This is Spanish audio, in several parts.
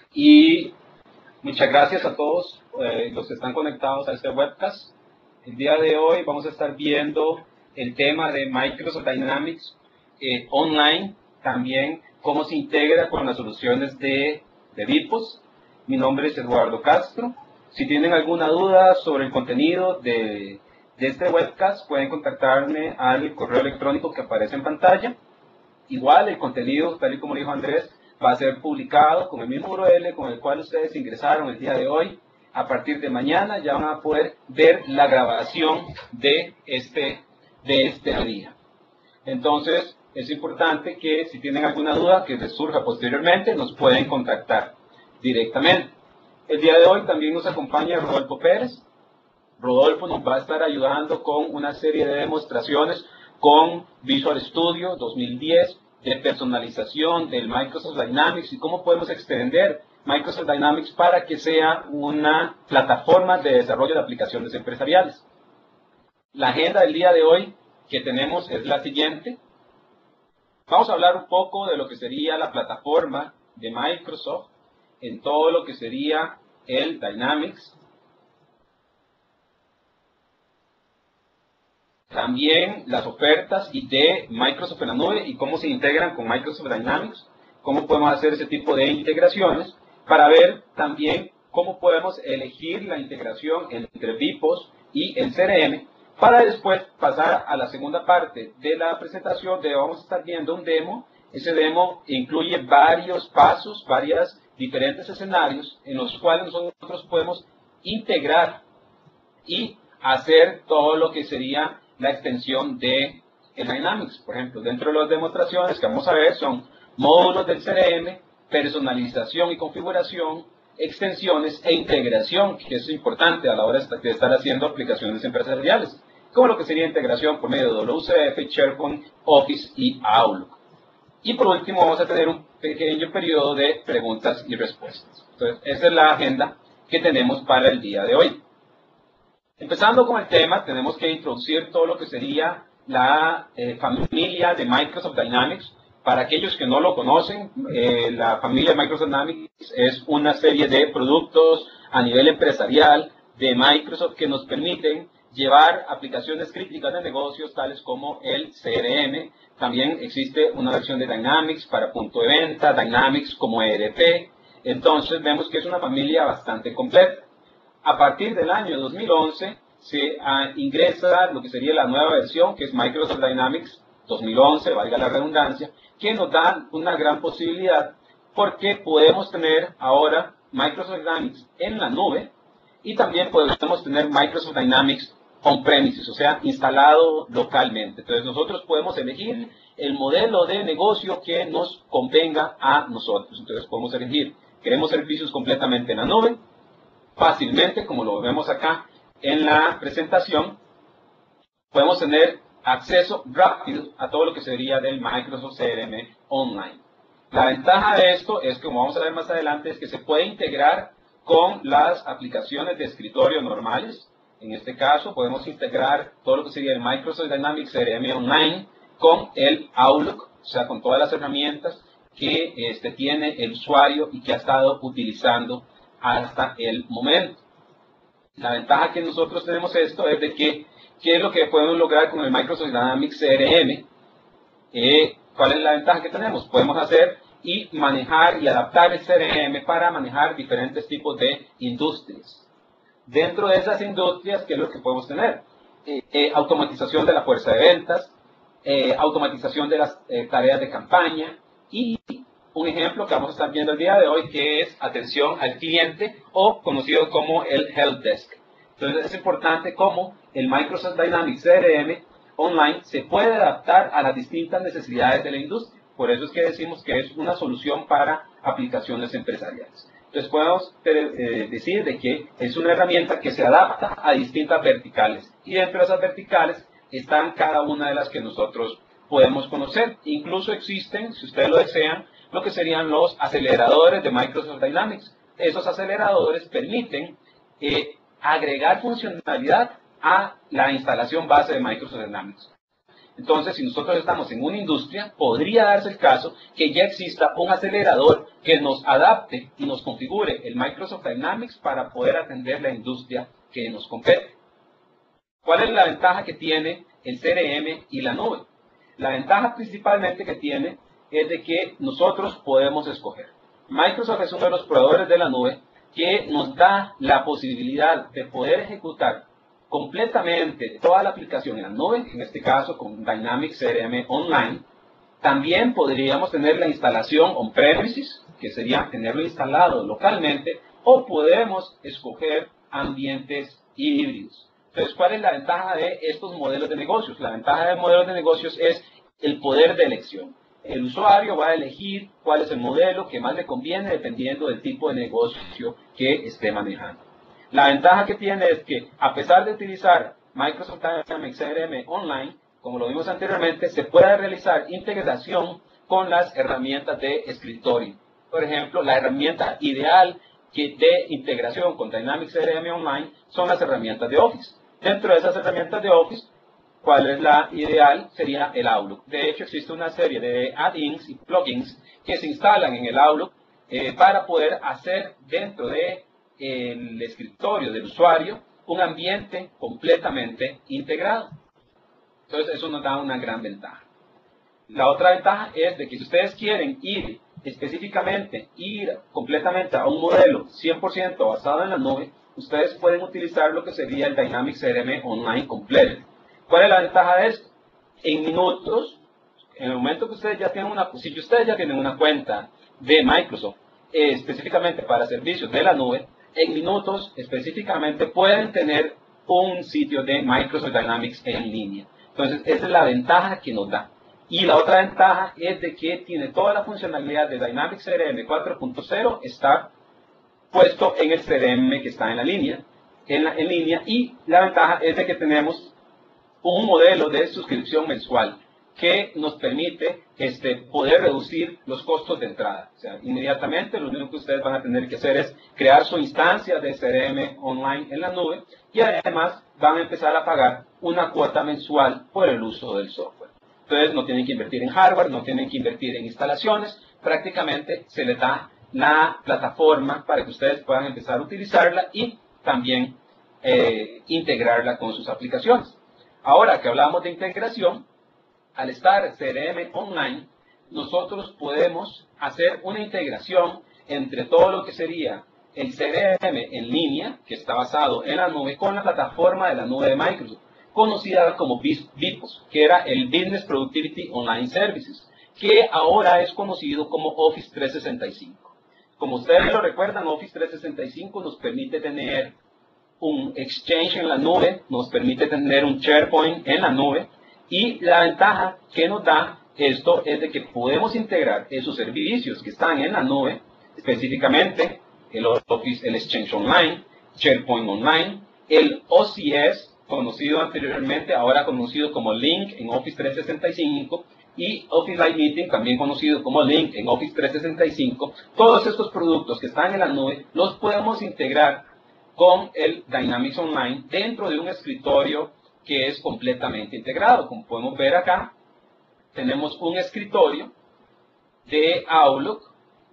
Y muchas gracias a todos los que están conectados a este webcast. El día de hoy vamos a estar viendo el tema de Microsoft Dynamics online, también cómo se integra con las soluciones de VPOS. Mi nombre es Eduardo Castro. Si tienen alguna duda sobre el contenido de este webcast, pueden contactarme al correo electrónico que aparece en pantalla. Igual el contenido, tal y como dijo Andrés, va a ser publicado con el mismo URL con el cual ustedes ingresaron el día de hoy. A partir de mañana ya van a poder ver la grabación de este día. Entonces, es importante que si tienen alguna duda que les surja posteriormente, nos pueden contactar directamente. El día de hoy también nos acompaña Rodolfo Pérez. Rodolfo nos va a estar ayudando con una serie de demostraciones con Visual Studio 2010, de personalización del Microsoft Dynamics y cómo podemos extender Microsoft Dynamics para que sea una plataforma de desarrollo de aplicaciones empresariales. La agenda del día de hoy que tenemos es la siguiente. Vamos a hablar un poco de lo que sería la plataforma de Microsoft en todo lo que sería el Dynamics. También las ofertas de Microsoft en la nube y cómo se integran con Microsoft Dynamics, cómo podemos hacer ese tipo de integraciones, para ver también cómo podemos elegir la integración entre VPOS y el CRM, para después pasar a la segunda parte de la presentación, donde vamos a estar viendo un demo. Ese demo incluye varios pasos, varios diferentes escenarios en los cuales nosotros podemos integrar y hacer todo lo que sería la extensión de el Dynamics. Por ejemplo, dentro de las demostraciones que vamos a ver son módulos del CRM, personalización y configuración, extensiones e integración, que es importante a la hora de estar haciendo aplicaciones empresariales, como lo que sería integración por medio de WCF, SharePoint, Office y Outlook. Y por último vamos a tener un pequeño periodo de preguntas y respuestas. Entonces, esa es la agenda que tenemos para el día de hoy. Empezando con el tema, tenemos que introducir todo lo que sería la familia de Microsoft Dynamics. Para aquellos que no lo conocen, la familia de Microsoft Dynamics es una serie de productos a nivel empresarial de Microsoft que nos permiten llevar aplicaciones críticas de negocios tales como el CRM. También existe una versión de Dynamics para punto de venta, Dynamics como ERP. Entonces vemos que es una familia bastante completa. A partir del año 2011 se ingresa lo que sería la nueva versión, que es Microsoft Dynamics 2011, valga la redundancia, que nos da una gran posibilidad porque podemos tener ahora Microsoft Dynamics en la nube y también podemos tener Microsoft Dynamics on-premises, o sea, instalado localmente. Entonces nosotros podemos elegir el modelo de negocio que nos convenga a nosotros. Entonces podemos elegir, queremos servicios completamente en la nube, fácilmente, como lo vemos acá en la presentación, podemos tener acceso rápido a todo lo que sería del Microsoft CRM Online. La ventaja de esto es que, como vamos a ver más adelante, es que se puede integrar con las aplicaciones de escritorio normales. En este caso, podemos integrar todo lo que sería el Microsoft Dynamics CRM Online con el Outlook, o sea, con todas las herramientas que tiene el usuario y que ha estado utilizando hasta el momento. La ventaja que nosotros tenemos esto es de que, ¿qué es lo que podemos lograr con el Microsoft Dynamics CRM? ¿Cuál es la ventaja que tenemos? Podemos hacer y manejar y adaptar el CRM para manejar diferentes tipos de industrias. Dentro de esas industrias, ¿qué es lo que podemos tener? Automatización de la fuerza de ventas, automatización de las tareas de campaña y un ejemplo que vamos a estar viendo el día de hoy, que es atención al cliente o conocido como el Help Desk. Entonces es importante cómo el Microsoft Dynamics CRM Online se puede adaptar a las distintas necesidades de la industria. Por eso es que decimos que es una solución para aplicaciones empresariales. Entonces podemos decir de que es una herramienta que se adapta a distintas verticales. Y dentro de esas verticales están cada una de las que nosotros podemos conocer. Incluso existen, si ustedes lo desean, lo que serían los aceleradores de Microsoft Dynamics. Esos aceleradores permiten agregar funcionalidad a la instalación base de Microsoft Dynamics. Entonces, si nosotros estamos en una industria, podría darse el caso que ya exista un acelerador que nos adapte y nos configure el Microsoft Dynamics para poder atender la industria que nos compete. ¿Cuál es la ventaja que tiene el CRM y la nube? La ventaja principalmente que tiene es de que nosotros podemos escoger. Microsoft es uno de los proveedores de la nube que nos da la posibilidad de poder ejecutar completamente toda la aplicación en la nube, en este caso con Dynamics CRM Online. También podríamos tener la instalación on-premises, que sería tenerlo instalado localmente, o podemos escoger ambientes híbridos. Entonces, ¿cuál es la ventaja de estos modelos de negocios? La ventaja de modelos de negocios es el poder de elección. El usuario va a elegir cuál es el modelo que más le conviene dependiendo del tipo de negocio que esté manejando. La ventaja que tiene es que, a pesar de utilizar Microsoft Dynamics CRM Online, como lo vimos anteriormente, se puede realizar integración con las herramientas de escritorio. Por ejemplo, la herramienta ideal de integración con Dynamics CRM Online son las herramientas de Office. Dentro de esas herramientas de Office, ¿cuál es la ideal? Sería el Outlook. De hecho, existe una serie de add-ins y plugins que se instalan en el Outlook para poder hacer dentro del escritorio del usuario un ambiente completamente integrado. Entonces, eso nos da una gran ventaja. La otra ventaja es de que si ustedes quieren ir completamente a un modelo 100% basado en la nube, ustedes pueden utilizar lo que sería el Dynamics CRM Online completo. ¿Cuál es la ventaja de esto? En minutos, en el momento que ustedes ya tienen si ustedes ya tienen una cuenta de Microsoft, específicamente para servicios de la nube, en minutos específicamente pueden tener un sitio de Microsoft Dynamics en línea. Entonces, esa es la ventaja que nos da. Y la otra ventaja es de que tiene toda la funcionalidad de Dynamics CRM 4.0 está puesto en el CRM que está en la línea, en línea, y la ventaja es de que tenemos un modelo de suscripción mensual que nos permite poder reducir los costos de entrada. O sea, inmediatamente lo único que ustedes van a tener que hacer es crear su instancia de CRM online en la nube y además van a empezar a pagar una cuota mensual por el uso del software. Entonces no tienen que invertir en hardware, no tienen que invertir en instalaciones, prácticamente se les da la plataforma para que ustedes puedan empezar a utilizarla y también integrarla con sus aplicaciones. Ahora que hablamos de integración, al estar CRM Online, nosotros podemos hacer una integración entre todo lo que sería el CRM en línea, que está basado en la nube, con la plataforma de la nube de Microsoft, conocida como BPOS, que era el Business Productivity Online Services, que ahora es conocido como Office 365. Como ustedes lo recuerdan, Office 365 nos permite tener un Exchange en la nube, nos permite tener un SharePoint en la nube, y la ventaja que nos da esto es de que podemos integrar esos servicios que están en la nube, específicamente el Office, el Exchange Online, SharePoint Online, el OCS, conocido anteriormente, ahora conocido como Lync en Office 365, y Office Live Meeting, también conocido como Lync en Office 365. Todos estos productos que están en la nube los podemos integrar con el Dynamics Online dentro de un escritorio que es completamente integrado. Como podemos ver acá, tenemos un escritorio de Outlook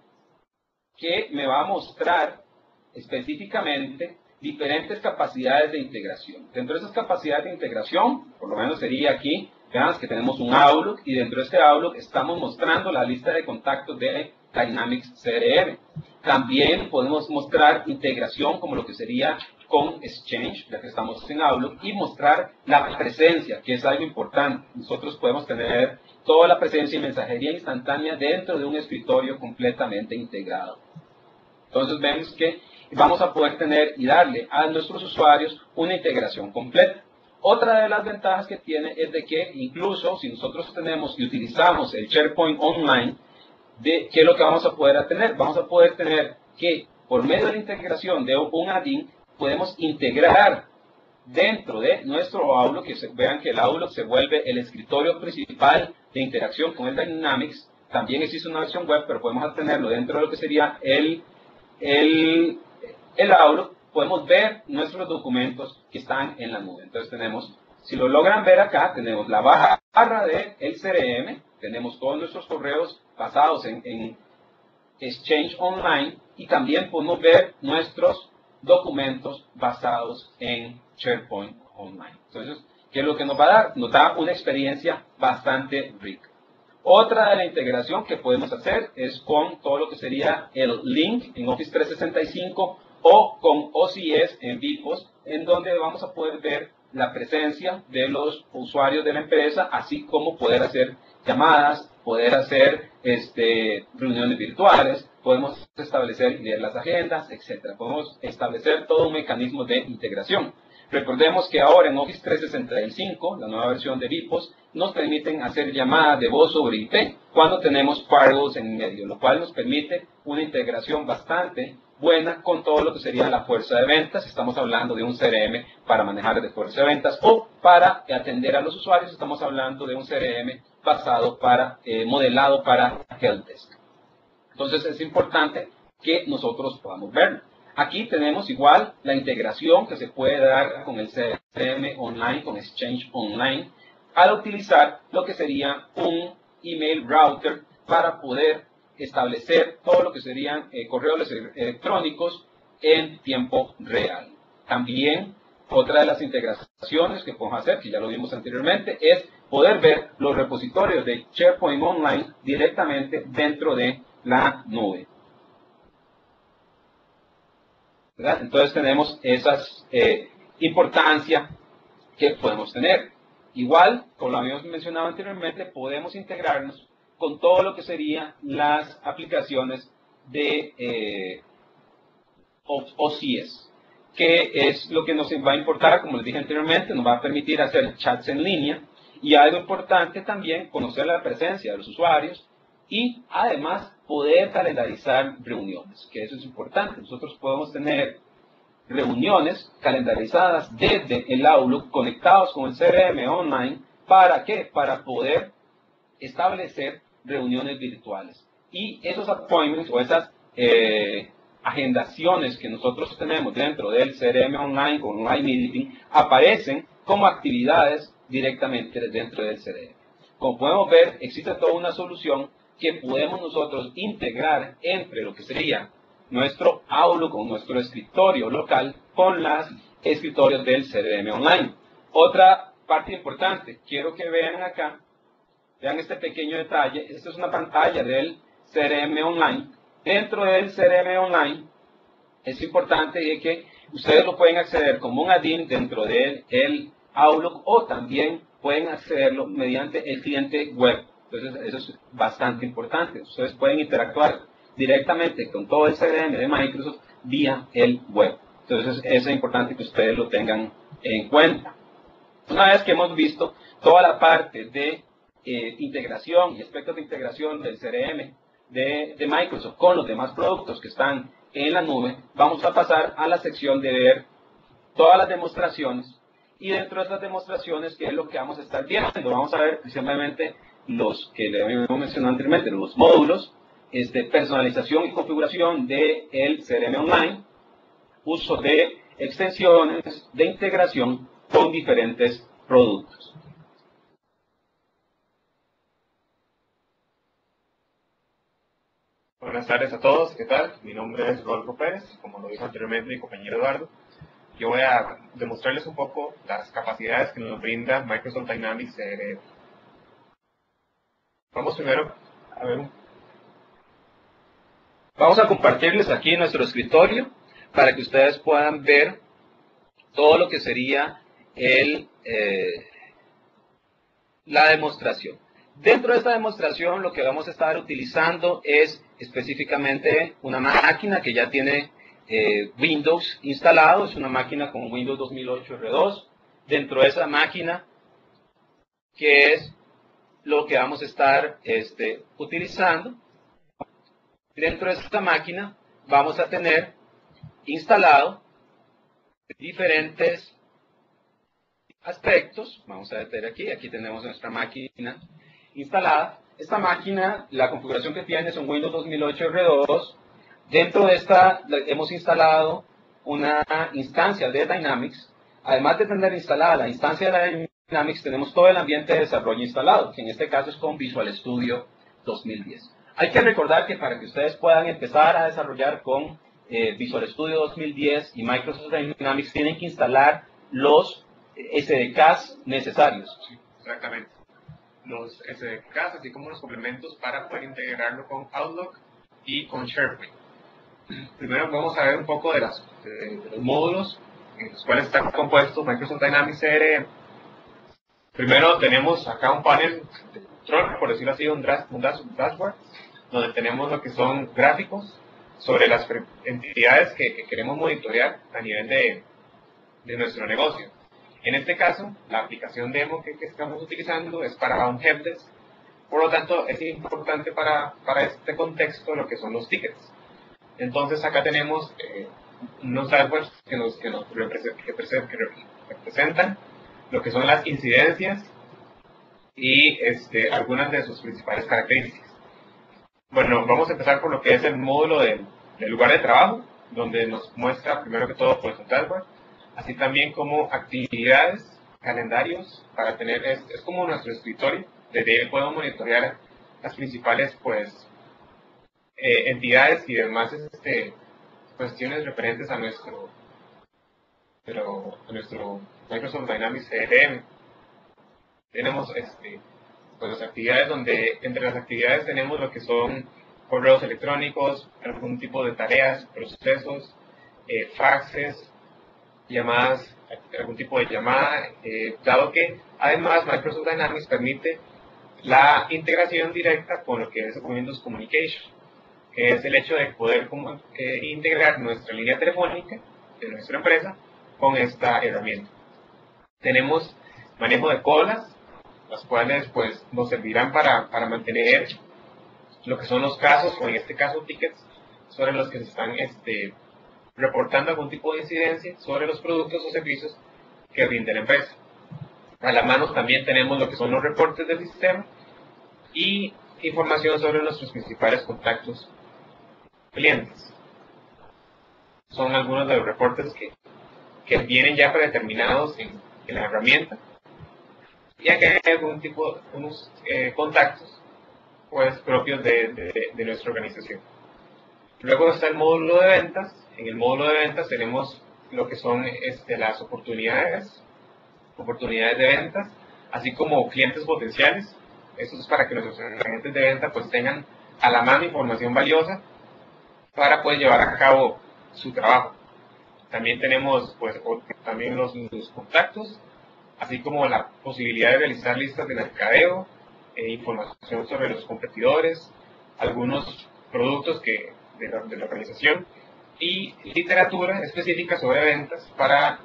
que me va a mostrar específicamente diferentes capacidades de integración. Dentro de esas capacidades de integración, por lo menos sería aquí, vean que tenemos un Outlook y dentro de este Outlook estamos mostrando la lista de contactos de Dynamics CRM. También podemos mostrar integración como lo que sería con Exchange, ya que estamos en Outlook, y mostrar la presencia, que es algo importante. Nosotros podemos tener toda la presencia y mensajería instantánea dentro de un escritorio completamente integrado. Entonces vemos que vamos a poder tener y darle a nuestros usuarios una integración completa. Otra de las ventajas que tiene es de que incluso si nosotros tenemos y utilizamos el SharePoint Online, ¿qué es lo que vamos a poder tener? Vamos a poder tener que por medio de la integración de un add-in podemos integrar dentro de nuestro Outlook, vean que el Outlook se vuelve el escritorio principal de interacción con el Dynamics. También existe una versión web, pero podemos tenerlo dentro de lo que sería el Outlook. Podemos ver nuestros documentos que están en la nube. Entonces tenemos, si lo logran ver acá, tenemos la barra barra de el CRM tenemos todos nuestros correos basados en Exchange Online y también podemos ver nuestros documentos basados en SharePoint Online. Entonces, ¿qué es lo que nos va a dar? Nos da una experiencia bastante rica. Otra de la integración que podemos hacer es con todo lo que sería el link en Office 365 o con OCS en VPOS, en donde vamos a poder ver la presencia de los usuarios de la empresa, así como poder hacer llamadas, poder hacer reuniones virtuales, podemos establecer y leer las agendas, etc. Podemos establecer todo un mecanismo de integración. Recordemos que ahora en Office 365, la nueva versión de VPOS, nos permiten hacer llamadas de voz sobre IP cuando tenemos firewalls en medio, lo cual nos permite una integración bastante buena con todo lo que sería la fuerza de ventas. Estamos hablando de un CRM para manejar de fuerza de ventas o para atender a los usuarios. Estamos hablando de un CRM basado modelado para Helpdesk. Entonces es importante que nosotros podamos verlo. Aquí tenemos igual la integración que se puede dar con el CRM Online, con Exchange Online, al utilizar lo que sería un email router para poder establecer todo lo que serían correos electrónicos en tiempo real. También otra de las integraciones que podemos hacer, que ya lo vimos anteriormente, es poder ver los repositorios de SharePoint Online directamente dentro de la nube. ¿Verdad? Entonces tenemos esa importancia que podemos tener. Igual, como lo habíamos mencionado anteriormente, podemos integrarnos con todo lo que serían las aplicaciones de OCS, que es lo que nos va a importar, como les dije anteriormente, nos va a permitir hacer chats en línea y algo importante también, conocer la presencia de los usuarios y además poder calendarizar reuniones, que eso es importante. Nosotros podemos tener reuniones calendarizadas desde el Outlook conectados con el CRM Online. ¿Para qué? Para poder establecer reuniones virtuales. Y esos appointments o esas agendaciones que nosotros tenemos dentro del CRM Online con Online Meeting aparecen como actividades directamente dentro del CRM. Como podemos ver, existe toda una solución que podemos nosotros integrar entre lo que sería nuestro Outlook o nuestro escritorio local con los escritorios del CRM Online. Otra parte importante, quiero que vean acá, vean este pequeño detalle. Esta es una pantalla del CRM Online. Dentro del CRM Online es importante que ustedes lo pueden acceder como un add-in dentro del Outlook o también pueden accederlo mediante el cliente web. Entonces eso es bastante importante. Ustedes pueden interactuar directamente con todo el CRM de Microsoft vía el web. Entonces es importante que ustedes lo tengan en cuenta. Una vez que hemos visto toda la parte de integración y aspectos de integración del CRM de Microsoft con los demás productos que están en la nube, vamos a pasar a la sección de ver todas las demostraciones. Y dentro de estas demostraciones, ¿qué es lo que vamos a estar viendo? Vamos a ver simplemente los que le habíamos mencionado anteriormente, los módulos, personalización y configuración del CRM Online, uso de extensiones de integración con diferentes productos. Buenas tardes a todos, ¿qué tal? Mi nombre es Rodolfo Pérez, como lo dijo anteriormente mi compañero Eduardo. Yo voy a demostrarles un poco las capacidades que nos brinda Microsoft Dynamics CRM. Vamos primero a ver Vamos a compartirles aquí nuestro escritorio para que ustedes puedan ver todo lo que sería la demostración. Dentro de esta demostración lo que vamos a estar utilizando es específicamente una máquina que ya tiene Windows instalado, es una máquina con Windows 2008 R2. Dentro de esa máquina, que es lo que vamos a estar utilizando, dentro de esta máquina vamos a tener instalado diferentes aspectos. Vamos a ver aquí tenemos nuestra máquina instalada. Esta máquina, la configuración que tiene es un Windows 2008 R2. Dentro de esta hemos instalado una instancia de Dynamics. Además de tener instalada la instancia de Dynamics tenemos todo el ambiente de desarrollo instalado, que en este caso es con Visual Studio 2010. Hay que recordar que para que ustedes puedan empezar a desarrollar con Visual Studio 2010 y Microsoft Dynamics, tienen que instalar los SDKs necesarios. Exactamente. Los SDKs, así como los complementos para poder integrarlo con Outlook y con SharePoint. Primero vamos a ver un poco de los módulos en los cuales está compuesto Microsoft Dynamics CRM. Primero tenemos acá un panel de control, por decirlo así, un dashboard, donde tenemos lo que son gráficos sobre las entidades que queremos monitorear a nivel de nuestro negocio. En este caso, la aplicación demo que estamos utilizando es para un helpdesk, por lo tanto es importante para este contexto lo que son los tickets. Entonces acá tenemos unos dashboards que representan lo que son las incidencias y algunas de sus principales características. Bueno, vamos a empezar por lo que es el módulo del lugar de trabajo, donde nos muestra primero que todo pues un dashboard, así también como actividades, calendarios, para tener, es como nuestro escritorio, desde ahí podemos monitorear las principales pues entidades y demás cuestiones referentes a nuestro Microsoft Dynamics CRM. Tenemos pues las actividades donde entre las actividades tenemos lo que son correos electrónicos, algún tipo de tareas, procesos, faxes, llamadas, algún tipo de llamada, dado que además Microsoft Dynamics permite la integración directa con lo que es Windows Communication, que es el hecho de poder integrar nuestra línea telefónica de nuestra empresa con esta herramienta. Tenemos manejo de colas, las cuales pues nos servirán para mantener lo que son los casos, o en este caso tickets, sobre los que se están reportando algún tipo de incidencia sobre los productos o servicios que rinde la empresa. A la mano también tenemos lo que son los reportes del sistema y información sobre nuestros principales contactos clientes. Son algunos de los reportes que vienen ya predeterminados en la herramienta. Y acá hay algún tipo, unos contactos pues propios de nuestra organización. Luego está el módulo de ventas. En el módulo de ventas tenemos lo que son las oportunidades de ventas, así como clientes potenciales. Esto es para que nuestros agentes de venta pues tengan a la mano información valiosa para poder llevar a cabo su trabajo. También tenemos pues también los contactos, así como la posibilidad de realizar listas de mercadeo, información sobre los competidores, algunos productos de la organización y literatura específica sobre ventas para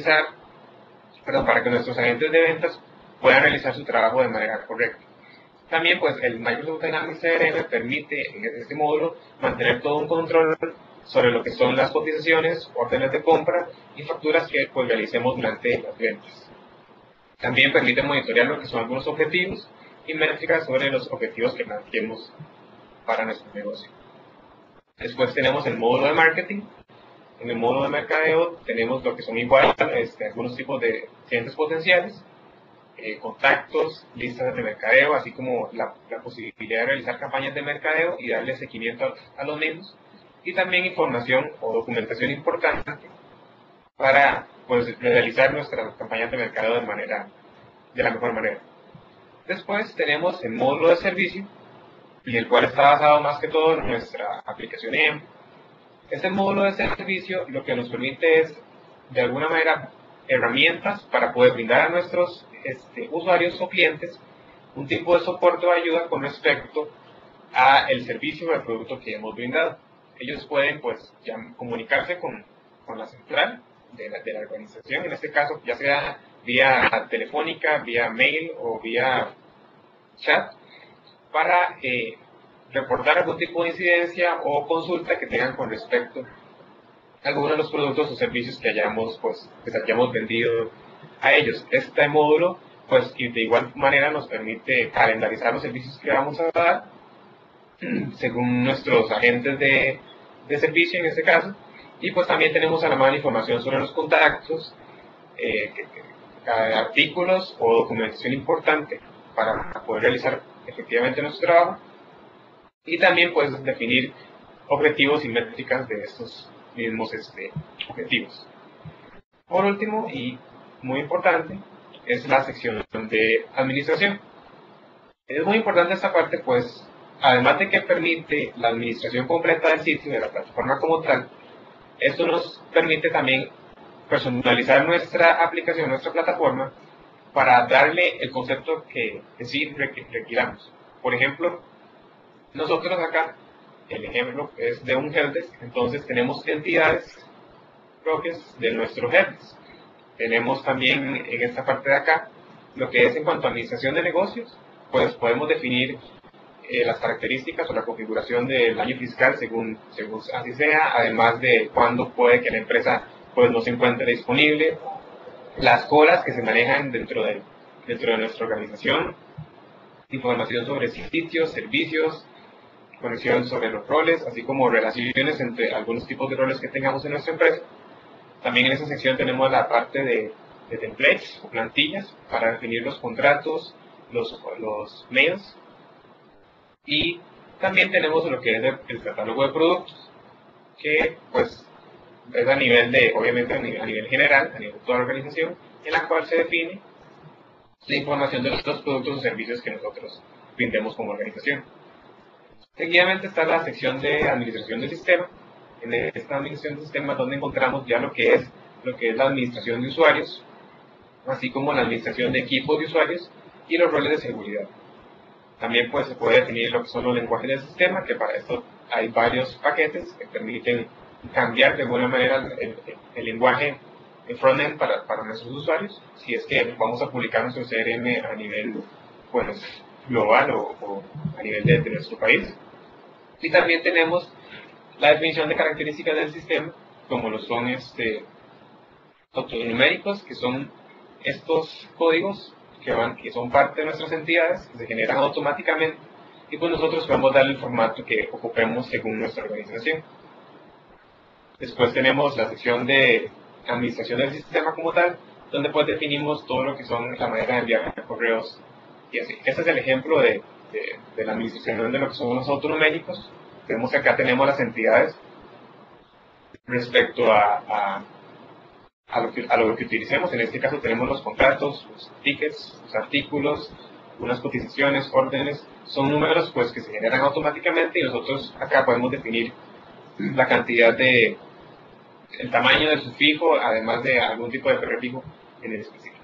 que nuestros agentes de ventas puedan realizar su trabajo de manera correcta. También pues el Microsoft Dynamics CRM permite en este módulo mantener todo un control sobre lo que son las cotizaciones, órdenes de compra y facturas que pues realicemos durante las ventas. También permite monitorear lo que son algunos objetivos y métricas sobre los objetivos que planteemos para nuestro negocio. Después tenemos el módulo de marketing. En el módulo de mercadeo tenemos lo que son igual algunos tipos de clientes potenciales, contactos, listas de mercadeo, así como la posibilidad de realizar campañas de mercadeo y darle seguimiento a los mismos, y también información o documentación importante para pues, realizar nuestras campañas de mercadeo de la mejor manera. Después tenemos el módulo de servicio, y el cual está basado más que todo en nuestra aplicación EM. Este módulo de servicio lo que nos permite es, de alguna manera, herramientas para poder brindar a nuestros usuarios o clientes un tipo de soporte o ayuda con respecto a el servicio o el producto que hemos brindado. Ellos pueden pues ya comunicarse con la central de la organización, en este caso ya sea vía telefónica, vía mail o vía chat, para reportar algún tipo de incidencia o consulta que tengan con respecto a algunos de los productos o servicios que hayamos vendido a ellos. Este módulo pues y de igual manera nos permite calendarizar los servicios que vamos a dar según nuestros agentes de servicio en este caso, y pues también tenemos a la mano información sobre los contactos, artículos o documentación importante para poder realizar efectivamente nuestro trabajo, y también pues definir objetivos y métricas de estos mismos objetivos. Por último, y muy importante, es la sección de administración. Es muy importante esta parte, pues, además de que permite la administración completa del sitio, de la plataforma como tal, esto nos permite también personalizar nuestra aplicación, nuestra plataforma, para darle el concepto que sí requiramos. Por ejemplo, nosotros acá, el ejemplo es de un helpdesk, entonces tenemos entidades propias de nuestro helpdesk. Tenemos también en esta parte de acá, lo que es en cuanto a administración de negocios, pues podemos definir las características o la configuración del año fiscal según así sea, además de cuándo puede que la empresa pues no se encuentre disponible, las colas que se manejan dentro de nuestra organización, información sobre sitios, servicios, conexión sobre los roles, así como relaciones entre algunos tipos de roles que tengamos en nuestra empresa. También en esa sección tenemos la parte de templates o plantillas para definir los contratos, los mails, y también tenemos lo que es el catálogo de productos, que pues es a nivel de, obviamente a nivel general, a nivel de toda la organización, en la cual se define la información de los productos o servicios que nosotros brindemos como organización. Seguidamente está la sección de administración del sistema. En esta administración del sistema donde encontramos ya lo que es la administración de usuarios, así como la administración de equipos de usuarios y los roles de seguridad. También pues se puede definir lo que son los lenguajes del sistema, que para esto hay varios paquetes que permiten cambiar de alguna manera el lenguaje en frontend para nuestros usuarios, si es que vamos a publicar nuestro CRM a nivel pues, global o a nivel de nuestro país. Y también tenemos la definición de características del sistema, como lo son autonuméricos, que son estos códigos que son parte de nuestras entidades, que se generan automáticamente, y pues nosotros podemos darle el formato que ocupemos según nuestra organización. Después tenemos la sección de administración del sistema como tal, donde pues definimos todo lo que son la manera de enviar correos y así. Este es el ejemplo de la administración de lo que son los autonuméricos. Vemos que acá tenemos las entidades respecto a lo que utilicemos. En este caso tenemos los contratos, los tickets, los artículos, unas cotizaciones, órdenes. Son números pues que se generan automáticamente y nosotros acá podemos definir la cantidad el tamaño del sufijo, además de algún tipo de prefijo en el específico.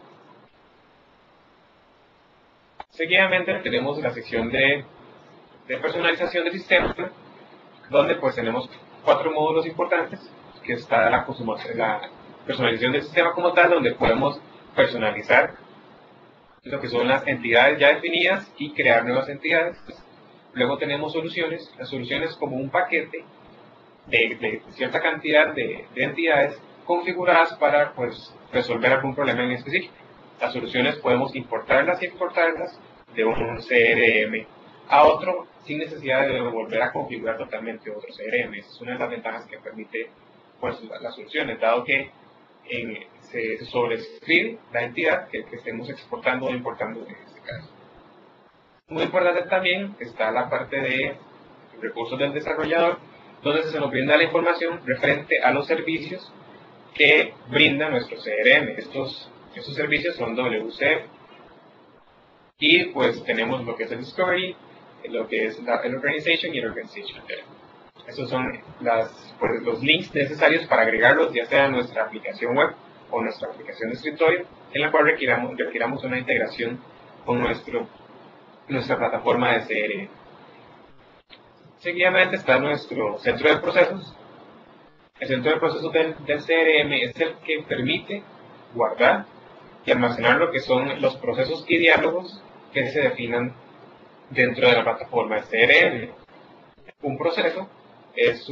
Seguidamente tenemos la sección de personalización del sistema, donde pues tenemos 4 módulos importantes, que está la personalización del sistema como tal, donde podemos personalizar lo que son las entidades ya definidas y crear nuevas entidades. Luego tenemos soluciones, las soluciones como un paquete de cierta cantidad de entidades configuradas para pues, resolver algún problema en específico. Las soluciones podemos importarlas y exportarlas de un CRM a otro sin necesidad de volver a configurar totalmente otro CRM. Esa es una de las ventajas que permite pues, las soluciones, dado que se sobrescribe la entidad que estemos exportando o importando en este caso. Muy importante también está la parte de recursos del desarrollador, donde se nos brinda la información referente a los servicios que brinda nuestro CRM. Estos servicios son WCF. Y pues tenemos lo que es el Discovery, lo que es el Organization y el Organization Data. Estos son los links necesarios para agregarlos ya sea a nuestra aplicación web o nuestra aplicación de escritorio, en la cual requiramos una integración con nuestra plataforma de CRM. Seguidamente está nuestro centro de procesos. El centro de procesos del CRM es el que permite guardar y almacenar lo que son los procesos y diálogos que se definan dentro de la plataforma de CRM. Un proceso es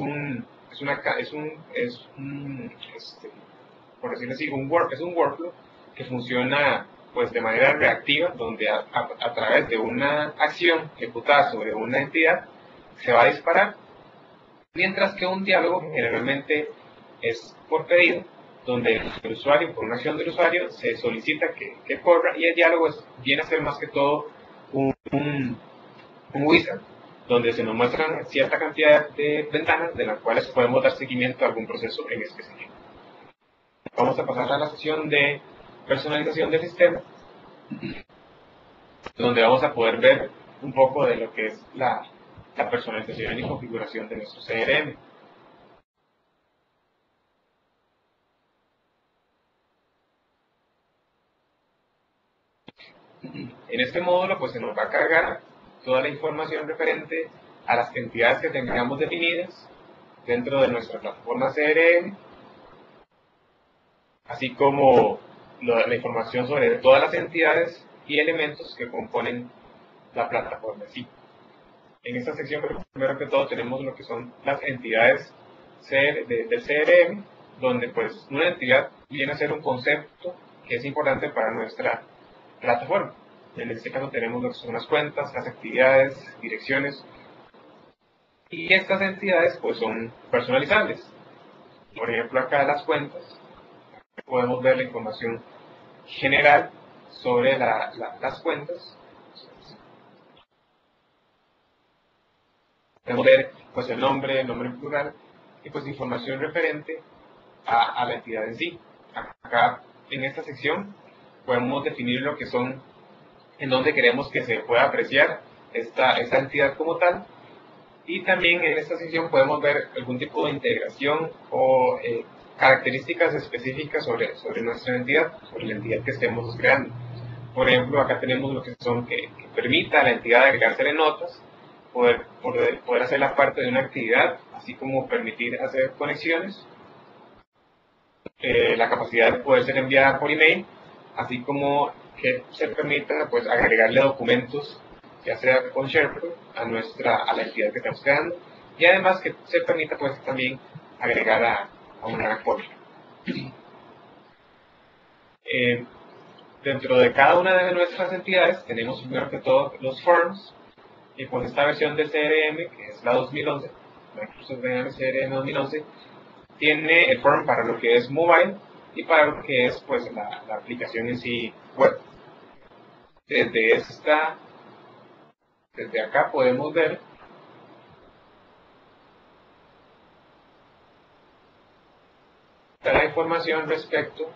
por decirlo así, es un workflow que funciona pues de manera reactiva, donde a través de una acción ejecutada sobre una entidad se va a disparar, mientras que un diálogo generalmente es por pedido donde el usuario, por una acción del usuario, se solicita que corra, y el diálogo viene a ser más que todo un wizard, donde se nos muestran cierta cantidad de ventanas de las cuales podemos dar seguimiento a algún proceso en específico. Vamos a pasar a la sección de personalización del sistema, donde vamos a poder ver un poco de lo que es la personalización y configuración de nuestro CRM. En este módulo pues se nos va a cargar toda la información referente a las entidades que tengamos definidas dentro de nuestra plataforma CRM, así como la información sobre todas las entidades y elementos que componen la plataforma en sí. En esta sección, primero que todo, tenemos lo que son las entidades del CRM, donde pues una entidad viene a ser un concepto que es importante para nuestra plataforma. En este caso tenemos lo que son las cuentas, las actividades, direcciones, y estas entidades pues son personalizables. Por ejemplo, acá las cuentas, podemos ver la información general sobre las cuentas. Podemos ver pues el nombre en plural, y pues información referente a la entidad en sí. Acá en esta sección podemos definir lo que son, en donde queremos que se pueda apreciar esta entidad como tal, y también en esta sección podemos ver algún tipo de integración o características específicas sobre nuestra entidad, sobre la entidad que estemos creando. Por ejemplo, acá tenemos lo que son que permita a la entidad agregársele notas, poder hacerla parte de una actividad, así como permitir hacer conexiones, la capacidad de poder ser enviada por email, así como que se permita pues agregarle documentos, ya sea con SharePoint, a la entidad que estamos creando, y además que se permita pues también agregar a una forma. Dentro de cada una de nuestras entidades tenemos primero que todo los forms, y con esta versión de CRM, que es la 2011, Microsoft Dynamics CRM 2011, tiene el form para lo que es mobile y para lo que es pues la aplicación en sí web. Desde acá podemos ver la información respecto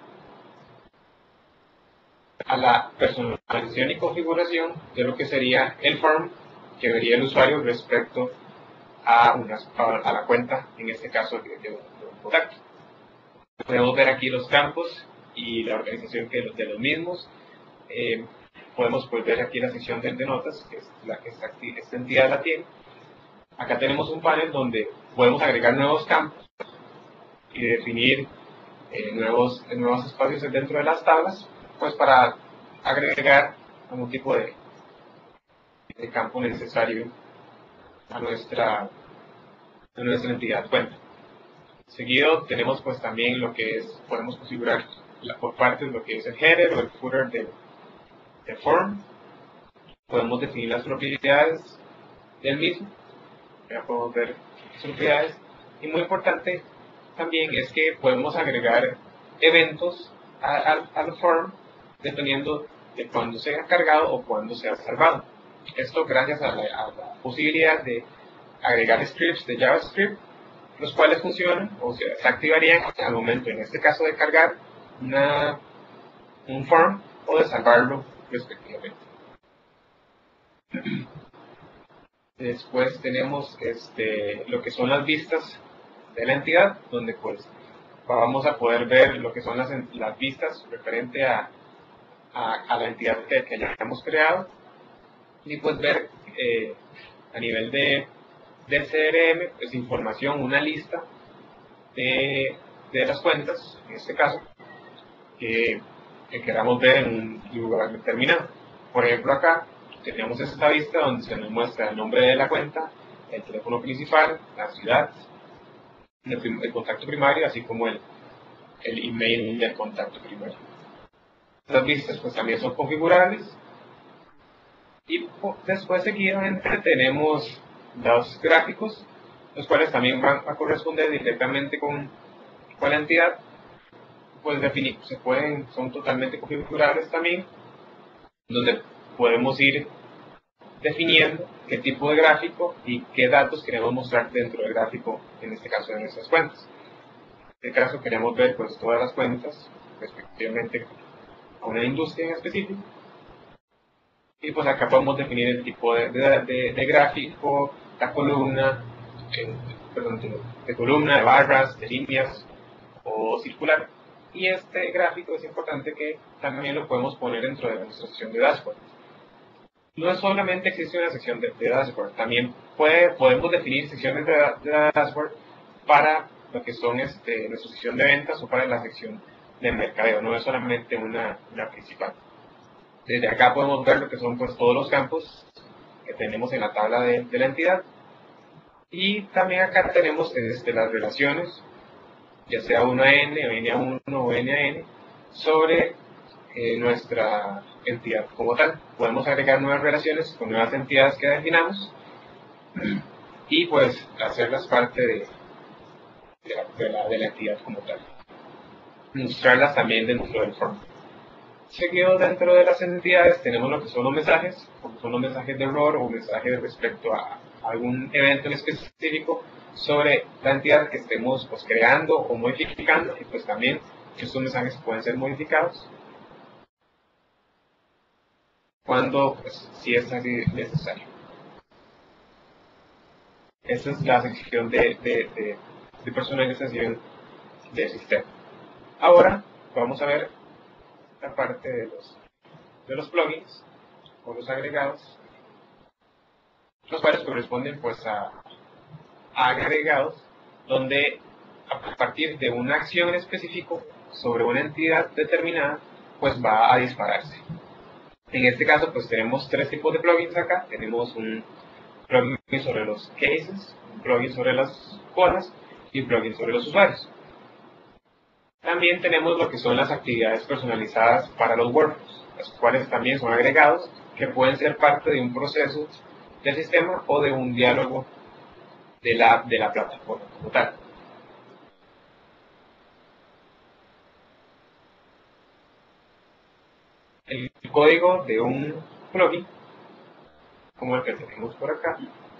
a la personalización y configuración de lo que sería el form que vería el usuario respecto a la cuenta, en este caso de un contacto. Podemos ver aquí los campos y la organización de los mismos. Podemos pues ver aquí la sección de notas, que es la que esta entidad la tiene. Acá tenemos un panel donde podemos agregar nuevos campos y definir nuevos espacios dentro de las tablas, pues para agregar algún tipo de campo necesario a nuestra entidad cuenta. Seguido tenemos pues también lo que es, podemos configurar por partes lo que es el header o el footer del form. Podemos definir las propiedades del mismo, ya podemos ver las propiedades, y muy importante también es que podemos agregar eventos al form dependiendo de cuándo sea cargado o cuándo sea salvado. Esto gracias a la posibilidad de agregar scripts de JavaScript, los cuales funcionan o se activarían al momento, en este caso, de cargar un form o de salvarlo respectivamente. Después tenemos lo que son las vistas de la entidad, donde pues vamos a poder ver lo que son las vistas referente a la entidad que hayamos creado, y pues ver a nivel del CRM pues información, una lista de las cuentas, en este caso, que queramos ver en un lugar determinado. Por ejemplo, acá tenemos esta vista donde se nos muestra el nombre de la cuenta, el teléfono principal, la ciudad, el contacto primario, así como el email del contacto primario. Estas vistas pues también son configurables, y después seguidamente tenemos los gráficos, los cuales también van a corresponder directamente con la entidad, pues son totalmente configurables también, donde podemos ir definiendo qué tipo de gráfico y qué datos queremos mostrar dentro del gráfico, en este caso de nuestras cuentas. En este caso queremos ver pues todas las cuentas respectivamente a una industria en específico, y pues acá podemos definir el tipo de gráfico, la columna, de columna, de barras, de líneas o circular. Y este gráfico es importante que también lo podemos poner dentro de nuestra sección de dashboard. No solamente existe una sección de dashboard, también podemos definir secciones de dashboard para lo que son nuestra sección de ventas o para la sección de mercadeo, no es solamente una principal. Desde acá podemos ver lo que son pues todos los campos que tenemos en la tabla de la entidad, y también acá tenemos las relaciones, ya sea 1N, o N1 o N sobre nuestra entidad como tal. Podemos agregar nuevas relaciones con nuevas entidades que definamos y pues hacerlas parte de la entidad como tal. Mostrarlas también dentro del form. Seguido, dentro de las entidades tenemos lo que son los mensajes, como son los mensajes de error o mensajes respecto a algún evento en específico sobre la entidad que estemos pues creando o modificando, y pues también estos mensajes pueden ser modificados cuando pues, si es así necesario. Esta es la sección de personalización del sistema. Ahora vamos a ver la parte de los plugins o los agregados, los cuales corresponden pues a agregados donde a partir de una acción en específico sobre una entidad determinada pues va a dispararse. En este caso pues tenemos tres tipos de plugins acá. Tenemos un plugin sobre los cases, un plugin sobre las colas y un plugin sobre los usuarios. También tenemos lo que son las actividades personalizadas para los workflows, las cuales también son agregados que pueden ser parte de un proceso del sistema o de un diálogo de la plataforma como tal. El código de un plugin, como el que tenemos por acá,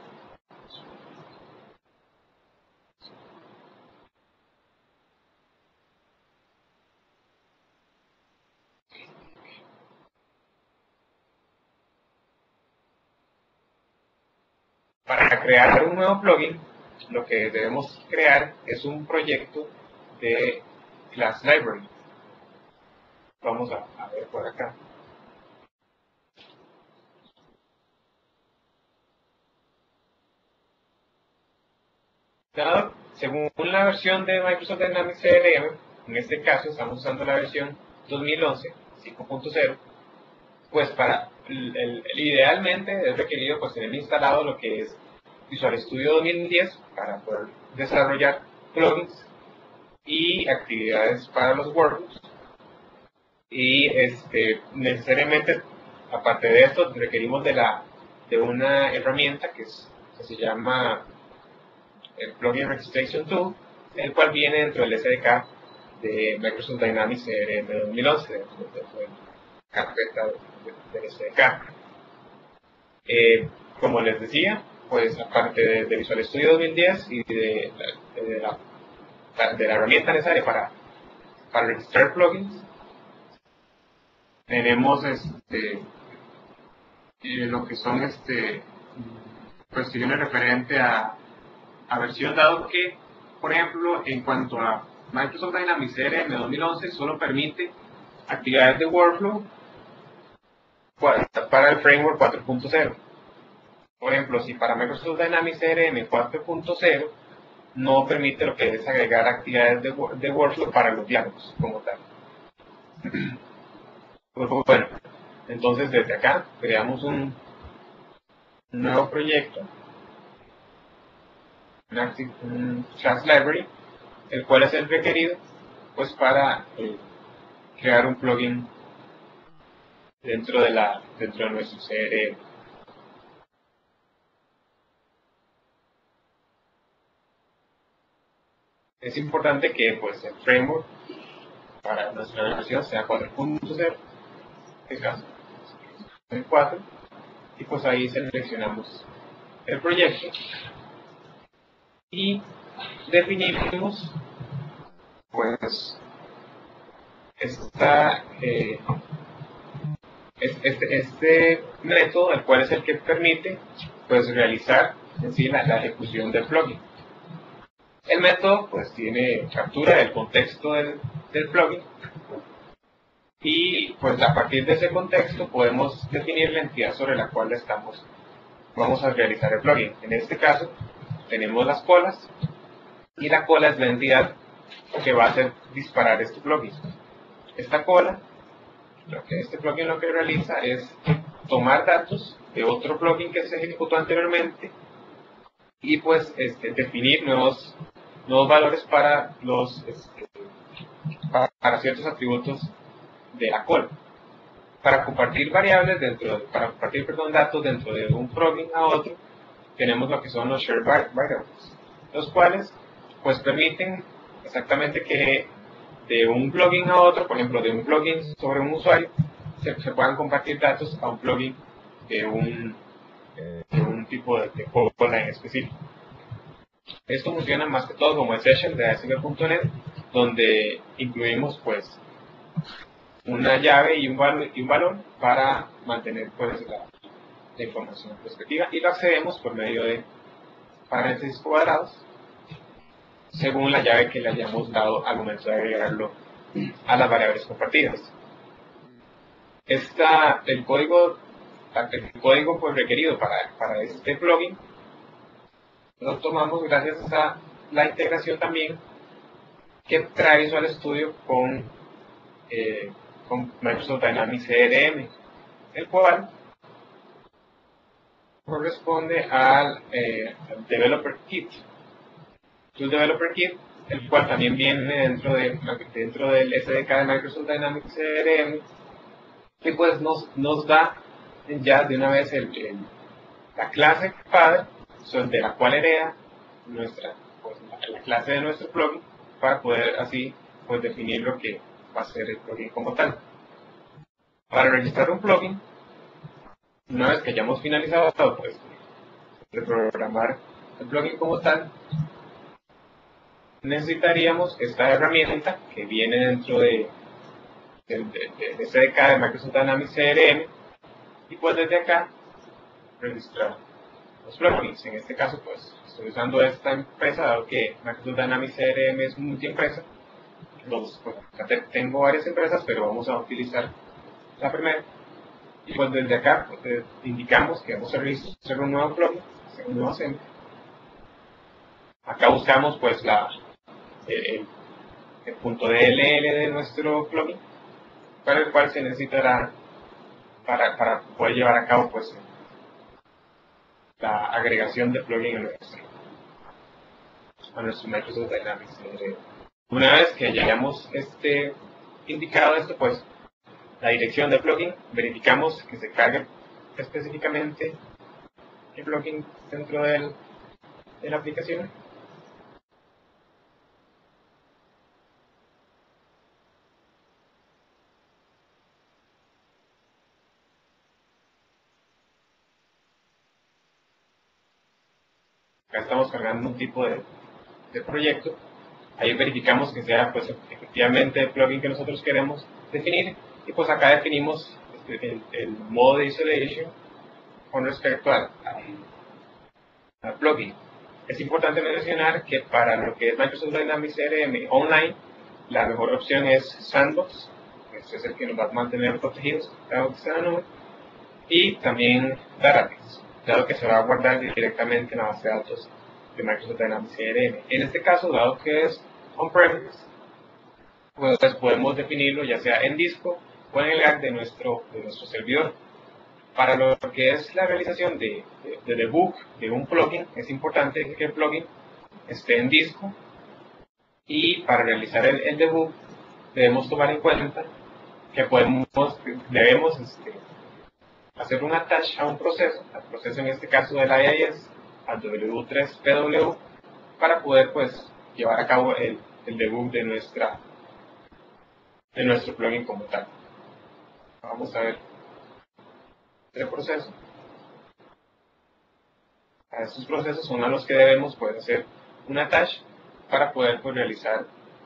para crear un nuevo plugin, lo que debemos crear es un proyecto de class library. Vamos a ver por acá. Dado, según la versión de Microsoft Dynamics CRM, en este caso estamos usando la versión 2011, 5.0, pues idealmente es requerido pues tener instalado lo que es Visual Studio 2010 para poder desarrollar plugins y actividades para los workflows. Y necesariamente, aparte de esto, requerimos de una herramienta que se llama el Plugin Registration Tool, el cual viene dentro del SDK de Microsoft Dynamics CRM 2011, dentro de la carpeta del SDK. Como les decía, pues aparte de Visual Studio 2010 y de la herramienta necesaria para registrar plugins, tenemos lo que son cuestiones referentes a versión, dado que, por ejemplo, en cuanto a Microsoft Dynamics CRM 2011 solo permite actividades de workflow para el framework 4.0. Por ejemplo, si para Microsoft Dynamics CRM 4.0 no permite lo que es agregar actividades de workflow para los diálogos como tal. Pues bueno, entonces desde acá creamos un nuevo proyecto, un class library, el cual es el requerido pues para crear un plugin dentro de nuestro CRM. Es importante que pues el framework para nuestra versión sea 4.0, en este caso 4, y pues ahí seleccionamos el proyecto y definimos pues este método, el cual es el que permite pues realizar en sí la ejecución del plugin. El método pues tiene captura del contexto del plugin y pues a partir de ese contexto podemos definir la entidad sobre la cual vamos a realizar el plugin. En este caso tenemos las colas y la cola es la entidad que va a hacer disparar este plugin. Esta cola, este plugin lo que realiza es tomar datos de otro plugin que se ejecutó anteriormente y pues definir nuevos valores para para ciertos atributos de la cola. Para compartir datos dentro de un plugin a otro, tenemos lo que son los shared variables, los cuales pues permiten exactamente que de un plugin a otro, por ejemplo de un plugin sobre un usuario, se puedan compartir datos a un plugin de un tipo de cola en específico. Esto funciona más que todo como el session de ASP.NET, donde incluimos pues una llave y un valor para mantener pues la información respectiva, y lo accedemos por medio de paréntesis cuadrados según la llave que le hayamos dado al momento de agregarlo a las variables compartidas. El código pues requerido para este plugin lo tomamos gracias a la integración también que trae Visual Studio con Microsoft Dynamics CRM, el cual corresponde al Developer Kit. El Developer Kit, el cual también viene dentro del SDK de Microsoft Dynamics CRM, y pues nos da ya de una vez la clase padre, de la cual hereda la clase de nuestro plugin, para poder así pues definir lo que va a ser el plugin como tal. Para registrar un plugin, una vez que hayamos finalizado pues de programar el plugin como tal, necesitaríamos esta herramienta que viene dentro del SDK de Microsoft Dynamics CRM, y pues desde acá registrar los plugins. En este caso pues estoy usando esta empresa, dado que Microsoft Dynamics CRM es multiempresa. Tengo varias empresas, pero vamos a utilizar la primera, y pues desde acá pues, indicamos que vamos a registrar un nuevo plugin, un nuevo assembly. Acá buscamos pues el punto DLL de nuestro plugin, para el cual se necesitará para poder llevar a cabo pues la agregación de plugin a nuestro Microsoft Dynamics. Una vez que hayamos indicado esto, pues la dirección del plugin, verificamos que se cargue específicamente el plugin dentro de la aplicación. Acá estamos cargando un tipo de proyecto. Ahí verificamos que sea pues efectivamente el plugin que nosotros queremos definir, y pues acá definimos el modo de isolation con respecto al plugin. Es importante mencionar que para lo que es Microsoft Dynamics CRM Online, la mejor opción es Sandbox. Este es el que nos va a mantener protegidos dado que está en la nube, y también Database, dado que se va a guardar directamente en la base de datos de Microsoft Dynamics CRM. En este caso, dado que es on-premise, pues podemos definirlo ya sea en disco o en el GAC de nuestro servidor. Para lo que es la realización de debug de un plugin, es importante que el plugin esté en disco, y para realizar el debug debemos tomar en cuenta que debemos hacer un attach a un proceso, al proceso en este caso del IIS, al W3PW, para poder pues llevar a cabo el debug de de nuestro plugin como tal. Vamos a ver este proceso. A estos procesos son a los que debemos poder hacer un attach para poder pues, realizar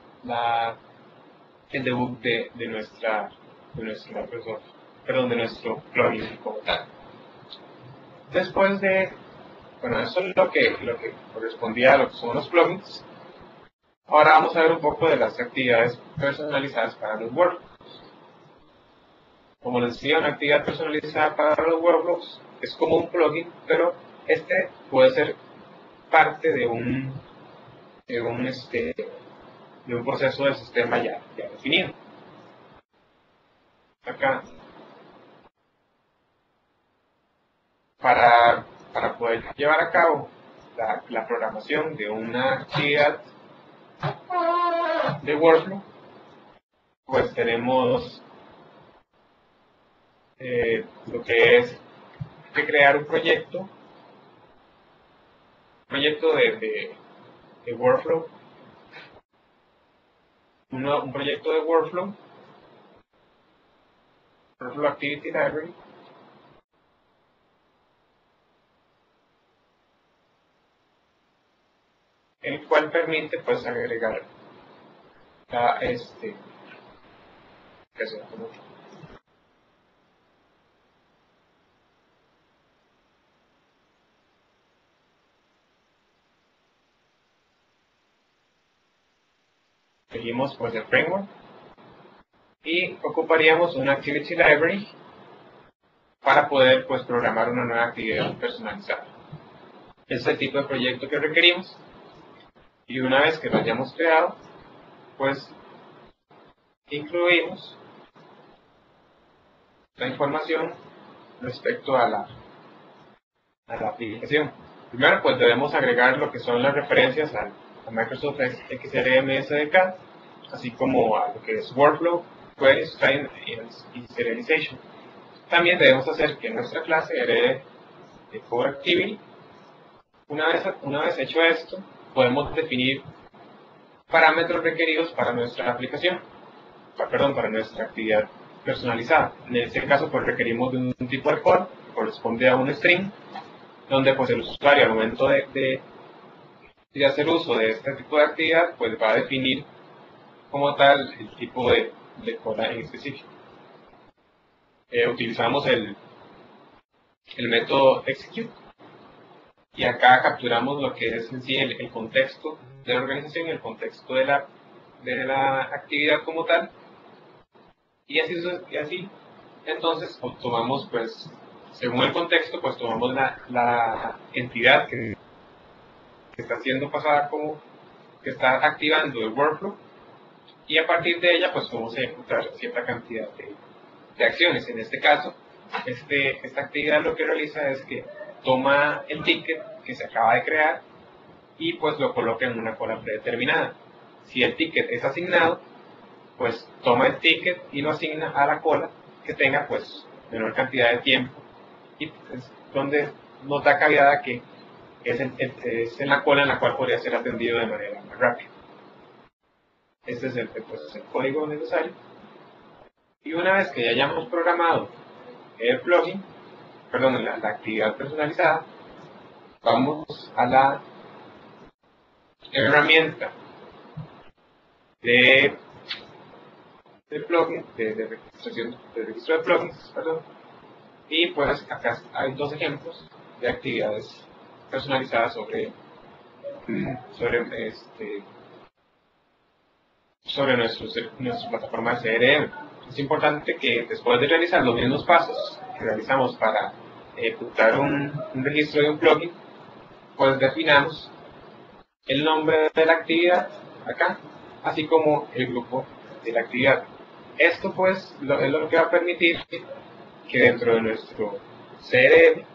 el debug de nuestro Microsoft, perdón, de nuestro plugin como tal. Después de, bueno, eso es lo que correspondía a lo que son los plugins. Ahora vamos a ver un poco de las actividades personalizadas para los workflows. Como les decía, una actividad personalizada para los workflows es como un plugin, pero este puede ser parte de un proceso del sistema ya definido. Acá, para poder llevar a cabo la programación de una actividad de workflow, pues tenemos lo que es que crear un proyecto de workflow, un proyecto de workflow Activity Library, el cual permite pues agregar seguimos pues el framework y ocuparíamos una Activity Library para poder pues programar una nueva actividad personalizada. Este es el tipo de proyecto que requerimos y una vez que lo hayamos creado, pues incluimos la información respecto a la aplicación. Primero pues debemos agregar lo que son las referencias a Microsoft XRM SDK, así como a lo que es Workflow, Queries, Time y Serialization. También debemos hacer que nuestra clase herede de Core Activity. Una vez hecho esto, podemos definir parámetros requeridos para nuestra aplicación, para nuestra actividad personalizada. En este caso, pues requerimos de un tipo de core, corresponde a un string, donde pues el usuario al momento de hacer uso de este tipo de actividad, pues va a definir como tal el tipo de core en específico. Utilizamos el método execute y acá capturamos lo que es en sí el contexto de la organización, el contexto de la actividad como tal, y así entonces tomamos pues según el contexto pues tomamos la entidad que está siendo pasada como que está activando el workflow, y a partir de ella pues podemos ejecutar cierta cantidad de acciones. En este caso, esta actividad lo que realiza es que toma el ticket que se acaba de crear y pues lo coloca en una cola predeterminada. Si el ticket es asignado, pues toma el ticket y lo asigna a la cola que tenga pues menor cantidad de tiempo, y es donde nos da cavidad a que es en la cola en la cual podría ser atendido de manera más rápida. Este es el código necesario. Y una vez que ya hayamos programado el plugin, la actividad personalizada, vamos a la herramienta de plugin, de registro de plugins, y pues acá hay dos ejemplos de actividades personalizadas sobre nuestra plataforma de CRM. Es importante que después de realizar los mismos pasos que realizamos para ejecutar un registro de un plugin, pues definamos el nombre de la actividad acá, así como el grupo de la actividad. Esto pues es lo que va a permitir que dentro de nuestro CRM,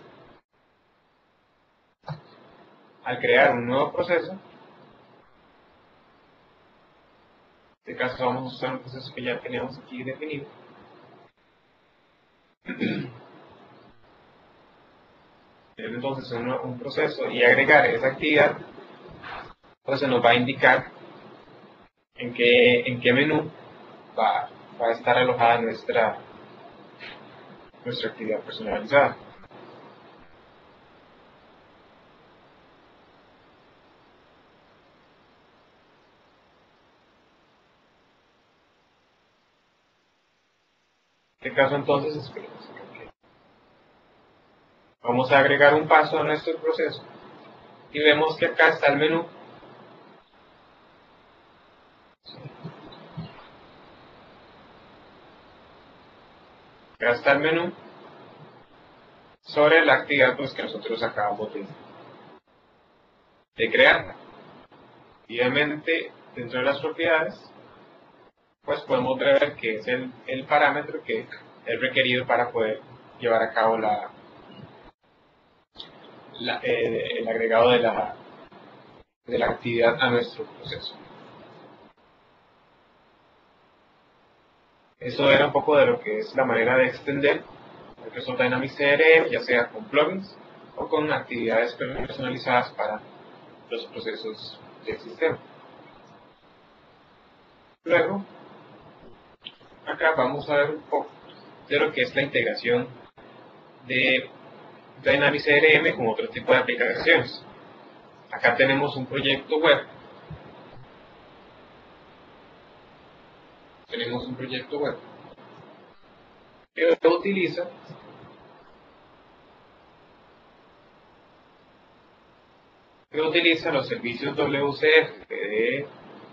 al crear un nuevo proceso, en este caso vamos a usar un proceso que ya teníamos aquí definido, entonces un proceso y agregar esa actividad, pues se nos va a indicar en qué menú va a estar alojada nuestra actividad personalizada. En este caso entonces esperemos que vamos a agregar un paso a nuestro proceso y vemos que acá está el menú. Acá está el menú sobre la actividad pues, que nosotros acabamos de crear. Obviamente, dentro de las propiedades, pues podemos ver que es el parámetro que es requerido para poder llevar a cabo el agregado de la actividad a nuestro proceso. Eso era un poco de lo que es la manera de extender Microsoft Dynamics CRM, ya sea con plugins o con actividades personalizadas para los procesos del sistema. Luego, acá vamos a ver un poco de lo que es la integración de Dynamics CRM con otro tipo de aplicaciones. Acá tenemos un proyecto web. Que utiliza los servicios WCF de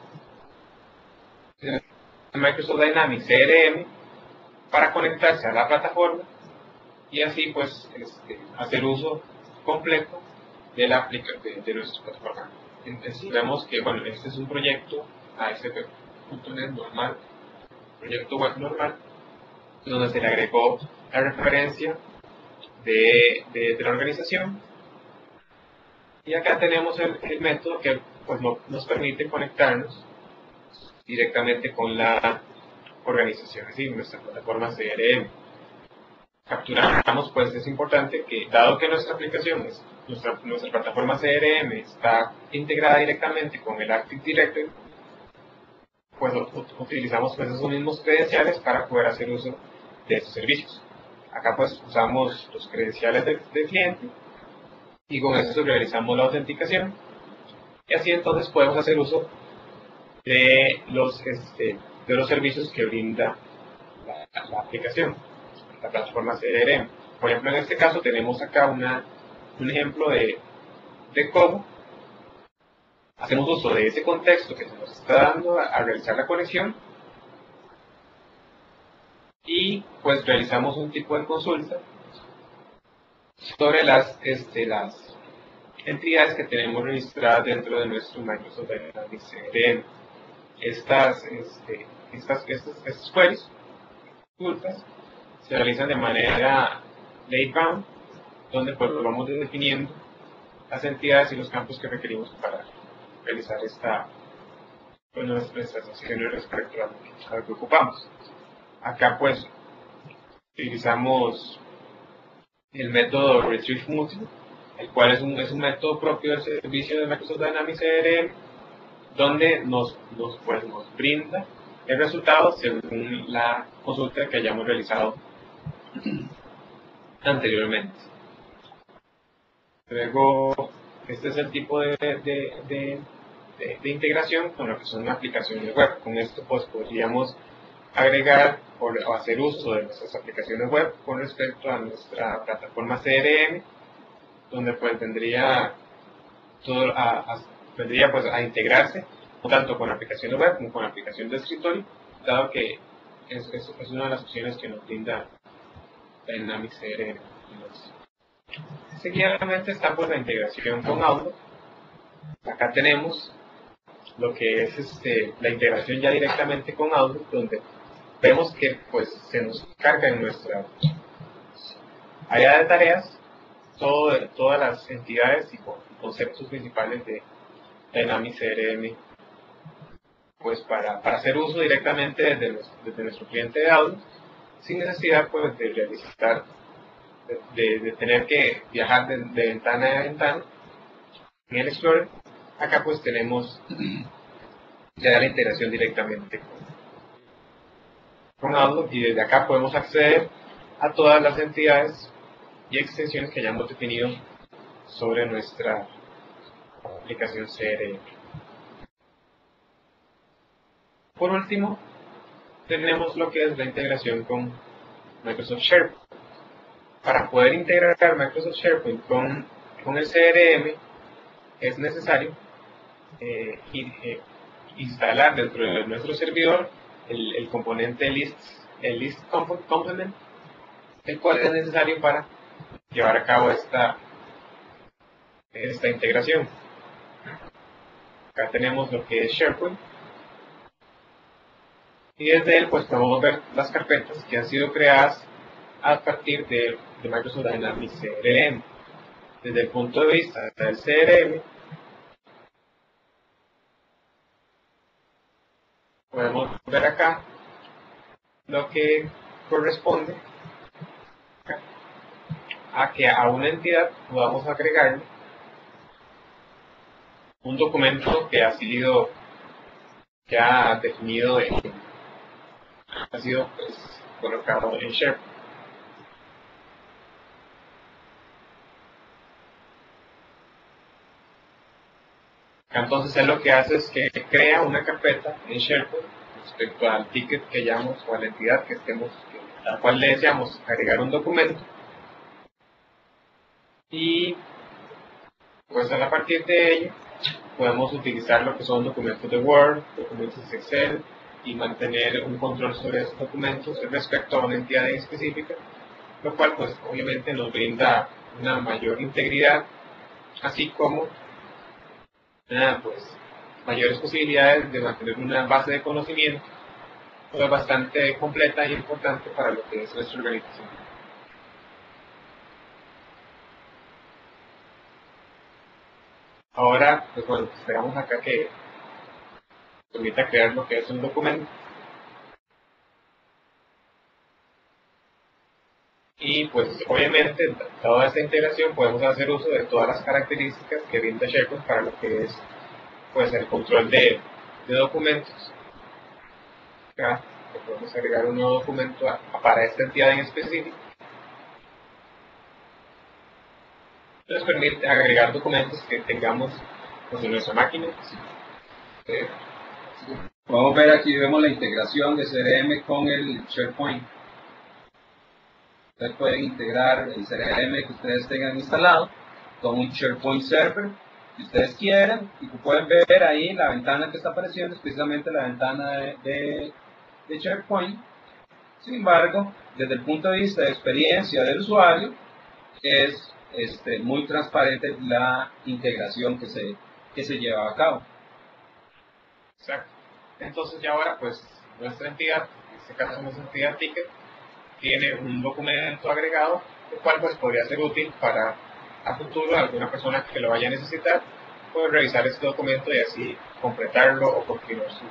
Microsoft Dynamics CRM para conectarse a la plataforma y así pues hacer uso completo de de nuestra plataforma. Entonces vemos que bueno, este es un proyecto ASP.NET normal, proyecto web normal, donde se le agregó la referencia de la organización, y acá tenemos el método que pues, nos permite conectarnos directamente con la organización, es decir, nuestra plataforma CRM. Capturamos, pues es importante que, dado que nuestra aplicación, nuestra plataforma CRM está integrada directamente con el Active Directory, pues utilizamos pues, esos mismos credenciales para poder hacer uso de estos servicios. Acá pues usamos los credenciales del cliente y con eso realizamos la autenticación y así entonces podemos hacer uso de los servicios que brinda la aplicación, la plataforma CRM. Por ejemplo, en este caso tenemos acá un ejemplo de cómo hacemos uso de ese contexto que se nos está dando a realizar la conexión y pues realizamos un tipo de consulta sobre las entidades que tenemos registradas dentro de nuestro Microsoft Dynamics CRM. Estas queries, consultas, se realizan de manera late bound, donde pues vamos definiendo las entidades y los campos que requerimos para realizar nuestras acciones respecto a lo que ocupamos. Acá pues utilizamos el método Retrieve Multiple, el cual es un método propio del servicio de Microsoft Dynamics CRM, donde nos brinda el resultado según la consulta que hayamos realizado anteriormente. Luego, este es el tipo de integración con lo que son aplicaciones web. Con esto pues podríamos agregar o hacer uso de nuestras aplicaciones web con respecto a nuestra plataforma CRM, donde pues vendría pues a integrarse tanto con aplicaciones web como con aplicaciones de escritorio, dado que es una de las opciones que nos brinda Dynamics CRM. Seguidamente está pues la integración con Outlook. Acá tenemos lo que es la integración ya directamente con Outlook, donde vemos que pues se nos carga en nuestra área de tareas todas las entidades y conceptos principales de Dynamics CRM, pues para hacer uso directamente desde nuestro cliente de Outlook, sin necesidad pues de realizar de tener que viajar de ventana a ventana. En el Explorer, acá pues tenemos ya la integración directamente con Outlook, y desde acá podemos acceder a todas las entidades y extensiones que hayamos definido sobre nuestra aplicación CRM. Por último, tenemos lo que es la integración con Microsoft SharePoint. Para poder integrar Microsoft SharePoint con el CRM es necesario instalar dentro de nuestro servidor el componente list complement, el cual es necesario para llevar a cabo esta integración. Acá tenemos lo que es SharePoint, y desde él pues podemos ver las carpetas que han sido creadas a partir de Microsoft Dynamics CRM. Desde el punto de vista del CRM, podemos ver acá lo que corresponde a que a una entidad podamos agregarle un documento que ha sido definido, ha sido pues, colocado en SharePoint. Entonces él lo que hace es que crea una carpeta en SharePoint respecto al ticket que llamamos o a la entidad que a la cual le deseamos agregar un documento, y pues a partir de ello podemos utilizar lo que son documentos de Word, documentos de Excel, y mantener un control sobre esos documentos respecto a una entidad en específica, lo cual pues obviamente nos brinda una mayor integridad, así como pues mayores posibilidades de mantener una base de conocimiento pues, bastante completa y importante para lo que es nuestra organización. Ahora, pues bueno, esperamos acá que permita crear lo que es un documento. Y pues obviamente, toda esta integración podemos hacer uso de todas las características que brinda SharePoint para lo que es pues el control de documentos. Acá podemos agregar un nuevo documento para esta entidad en específico. Nos permite agregar documentos que tengamos pues, en nuestra máquina. Podemos ver aquí, vemos la integración de CRM con el SharePoint. Ustedes pueden integrar el CRM que ustedes tengan instalado con un SharePoint server si ustedes quieren, y pueden ver ahí la ventana que está apareciendo, es precisamente la ventana de SharePoint. Sin embargo, desde el punto de vista de experiencia del usuario, es muy transparente la integración que se lleva a cabo. Exacto. Entonces ya ahora pues nuestra entidad, en este caso nuestra entidad Ticket, tiene un documento agregado, el cual pues podría ser útil para a futuro alguna persona que lo vaya a necesitar, puede revisar este documento y así completarlo o continuar su.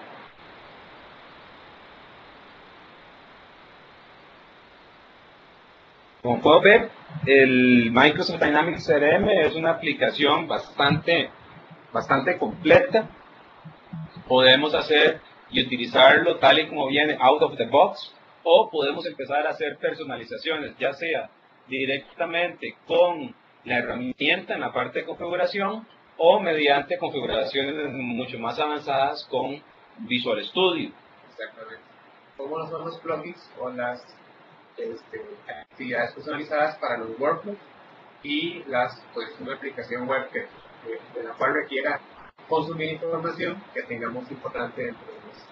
Como puedo ver, el Microsoft Dynamics CRM es una aplicación bastante completa. Podemos hacer y utilizarlo tal y como viene out of the box, o podemos empezar a hacer personalizaciones, ya sea directamente con la herramienta en la parte de configuración o mediante configuraciones mucho más avanzadas con Visual Studio. Exactamente. Como son los plugins o las actividades personalizadas para los workflows y una aplicación web de la cual requiera consumir información que tengamos importante dentro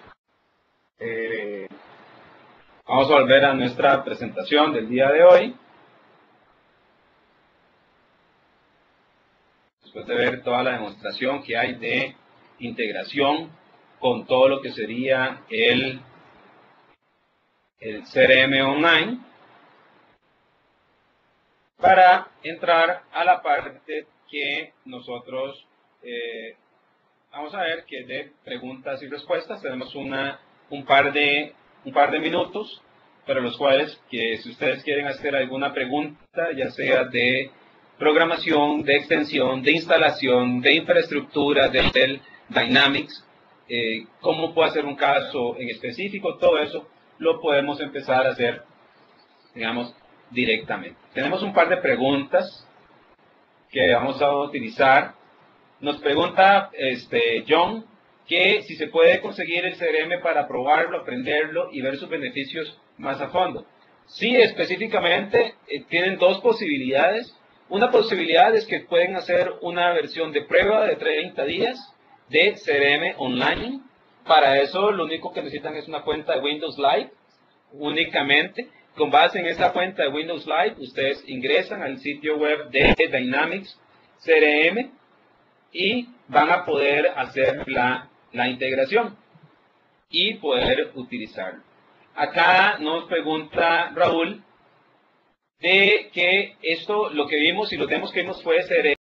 de nosotros. Vamos a volver a nuestra presentación del día de hoy. Después de ver toda la demostración que hay de integración con todo lo que sería el CRM online, para entrar a la parte que nosotros vamos a ver, que es de preguntas y respuestas. Tenemos un par de minutos, para los cuales, que si ustedes quieren hacer alguna pregunta, ya sea de programación, de extensión, de instalación, de infraestructura, del Dynamics, cómo puede ser un caso en específico, todo eso lo podemos empezar a hacer, digamos, directamente. Tenemos un par de preguntas que vamos a utilizar. Nos pregunta John que si se puede conseguir el CRM para probarlo, aprenderlo y ver sus beneficios más a fondo. Sí, específicamente tienen dos posibilidades. Una posibilidad es que pueden hacer una versión de prueba de 30 días de CRM online. Para eso lo único que necesitan es una cuenta de Windows Live únicamente. Con base en esa cuenta de Windows Live, ustedes ingresan al sitio web de Dynamics CRM y van a poder hacer la integración y poder utilizarlo. Acá nos pregunta Raúl de que esto, lo que vimos y los demos que vimos fue CRM